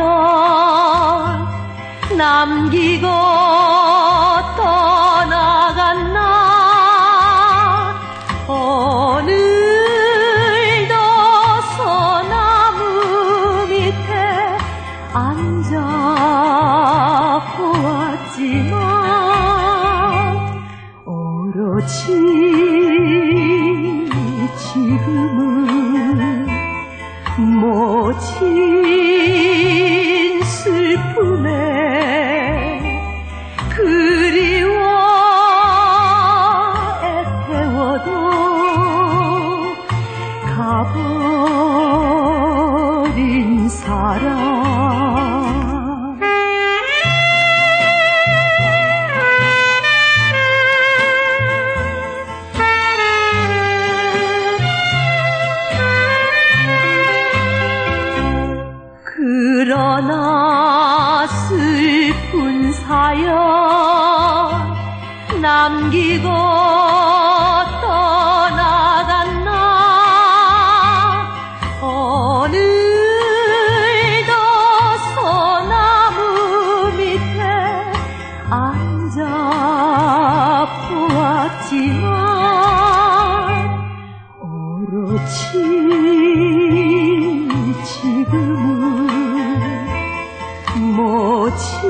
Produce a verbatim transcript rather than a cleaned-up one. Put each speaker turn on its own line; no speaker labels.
사연 남기고 떠나간 나 오늘도 소나무 밑에 앉아 보았지만 오로지 지금은 모진 슬픔에 그리워 애태워도 가버린 사람 그러나 슬픈 사연 남기고 떠나간 나 오늘도 소나무 밑에 앉아 보았지만 오로지 지금은 모지